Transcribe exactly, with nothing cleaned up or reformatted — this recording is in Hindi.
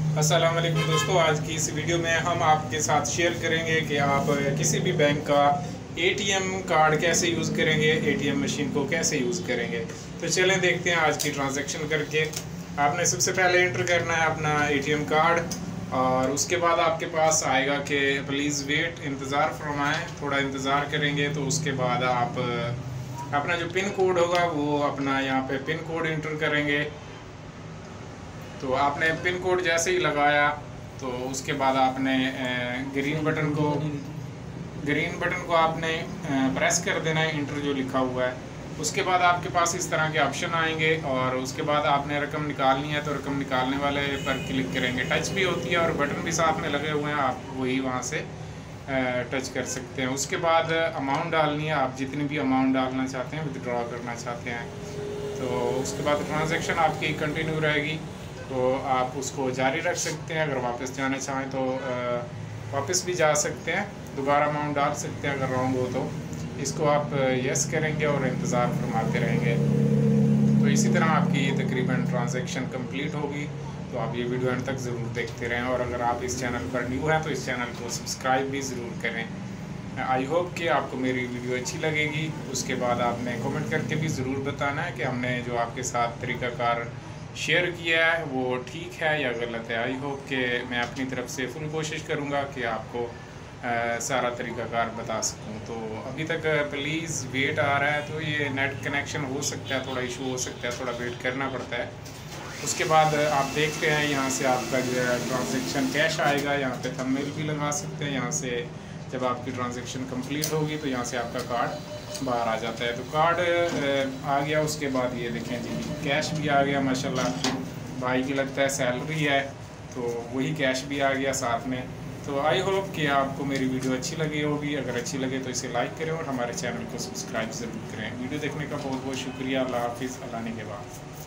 अस्सलाम वालेकुम दोस्तों, आज की इस वीडियो में हम आपके साथ शेयर करेंगे कि आप किसी भी बैंक का एटीएम कार्ड कैसे यूज़ करेंगे, एटीएम मशीन को कैसे यूज़ करेंगे। तो चलें देखते हैं आज की ट्रांजैक्शन करके। आपने सबसे पहले एंटर करना है अपना एटीएम कार्ड और उसके बाद आपके पास आएगा कि प्लीज़ वेट, इंतज़ार फरमाएं, थोड़ा इंतज़ार करेंगे। तो उसके बाद आप अपना जो पिन कोड होगा वो अपना यहाँ पे पिन कोड इंटर करेंगे। तो आपने पिन कोड जैसे ही लगाया तो उसके बाद आपने ग्रीन बटन को ग्रीन बटन को आपने प्रेस कर देना है, इंटर जो लिखा हुआ है। उसके बाद आपके पास इस तरह के ऑप्शन आएंगे और उसके बाद आपने रकम निकालनी है तो रकम निकालने वाले पर क्लिक करेंगे। टच भी होती है और बटन भी साथ में लगे हुए हैं, आप वही वहाँ से टच कर सकते हैं। उसके बाद अमाउंट डालनी है, आप जितनी भी अमाउंट डालना चाहते हैं, विथड्रॉ करना चाहते हैं। तो उसके बाद ट्रांजैक्शन आपकी कंटिन्यू रहेगी, तो आप उसको जारी रख सकते हैं। अगर वापस जाना चाहें तो वापस भी जा सकते हैं, दोबारा अमाउंट डाल सकते हैं अगर रॉन्ग हो तो। इसको आप यस करेंगे और इंतज़ार फरमाते रहेंगे। तो इसी तरह आपकी तकरीबन ट्रांजैक्शन कंप्लीट होगी। तो आप ये वीडियो अंत तक ज़रूर देखते रहें और अगर आप इस चैनल पर न्यू हैं तो इस चैनल को सब्सक्राइब भी ज़रूर करें। आई होप कि आपको मेरी वीडियो अच्छी लगेगी। उसके बाद आपने कमेंट करके भी ज़रूर बताना है कि हमने जो आपके साथ तरीक़ाकार शेयर किया है वो ठीक है या गलत है। आई होप कि मैं अपनी तरफ से फुल कोशिश करूँगा कि आपको आ, सारा तरीक़ाकार बता सकूँ। तो अभी तक प्लीज़ वेट आ रहा है, तो ये नेट कनेक्शन हो सकता है, थोड़ा इशू हो सकता है, थोड़ा वेट करना पड़ता है। उसके बाद आप देखते हैं यहाँ से आपका जो है ट्रांजैक्शन कैश आएगा, यहाँ पे थंबनेल भी लगा सकते हैं। यहाँ से जब आपकी ट्रांजैक्शन कंप्लीट होगी तो यहाँ से आपका कार्ड बाहर आ जाता है। तो कार्ड आ गया, उसके बाद ये देखें जी कैश भी आ गया माशाल्लाह। भाई की लगता है सैलरी है, तो वही कैश भी आ गया साथ में। तो आई होप कि आपको मेरी वीडियो अच्छी लगी होगी। अगर अच्छी लगे तो इसे लाइक करें और हमारे चैनल को सब्सक्राइब ज़रूर करें। वीडियो देखने का बहुत बहुत शुक्रिया। अल्लाह हाफिज़, अल्लाह ने के बाद।